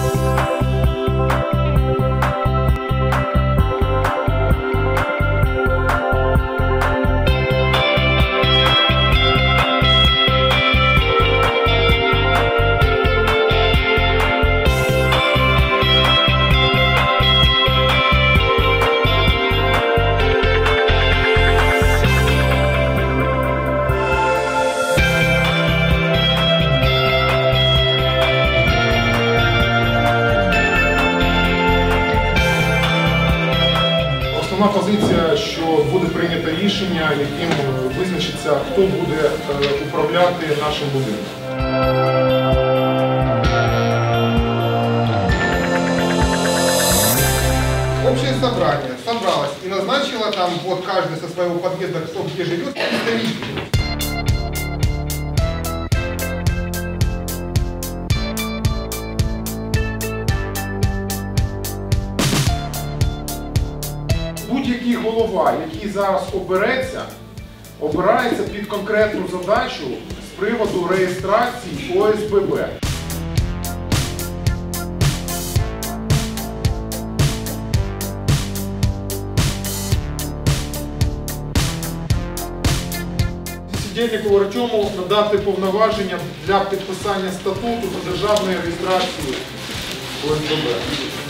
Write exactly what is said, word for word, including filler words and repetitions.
Основна позиція, що буде прийнято рішення, яким визначиться, хто буде управляти нашим будинком. Общее собрание собралось и назначило там вот каждый со своего подъезда, кто где живет, представителей. Будь-який голова, який зараз обереться, обирається під конкретну задачу з приводу реєстрації О С Б Б. Сидельникову Артему надати повноваження для підписання статуту та державної реєстрації О С Б Б.